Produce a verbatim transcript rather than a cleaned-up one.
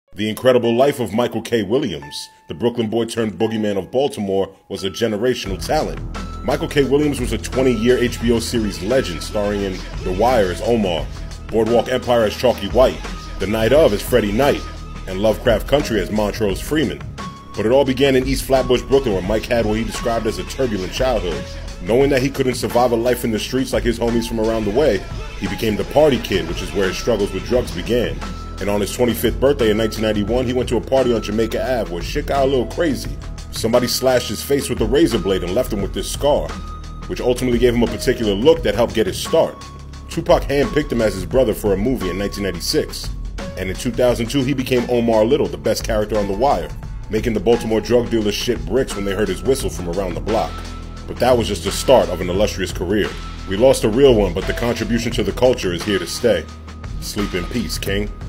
The Incredible Life of Michael K. Williams, the Brooklyn boy turned boogeyman of Baltimore, was a generational talent. Michael K. Williams was a twenty-year H B O series legend, starring in The Wire as Omar, Boardwalk Empire as Chalky White, The Night Of as Freddie Knight, and Lovecraft Country as Montrose Freeman. But it all began in East Flatbush, Brooklyn, where Mike had what he described as a turbulent childhood. Knowing that he couldn't survive a life in the streets like his homies from around the way, he became the party kid, which is where his struggles with drugs began. And on his twenty-fifth birthday in nineteen ninety-one, he went to a party on Jamaica Ave where shit got a little crazy. Somebody slashed his face with a razor blade and left him with this scar, which ultimately gave him a particular look that helped get his start. Tupac handpicked him as his brother for a movie in nineteen ninety-six. And in two thousand two, he became Omar Little, the best character on The Wire, making the Baltimore drug dealers shit bricks when they heard his whistle from around the block. But that was just the start of an illustrious career. We lost a real one, but the contribution to the culture is here to stay. Sleep in peace, King.